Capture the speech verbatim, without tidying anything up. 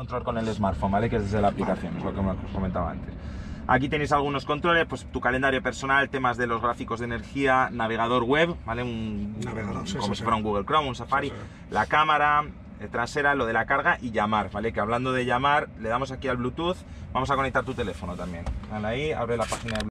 Control con el smartphone, ¿vale? Que es desde la aplicación, es lo que os comentaba antes. Aquí tenéis algunos controles, pues tu calendario personal, temas de los gráficos de energía, navegador web, ¿vale? Un navegador, sí, como sí, si fuera sí. un Google Chrome, un Safari, Sí, sí. la cámara eh, trasera, lo de la carga y llamar, ¿vale? Que hablando de llamar, le damos aquí al Bluetooth, vamos a conectar tu teléfono también. Dale ahí, abre la página de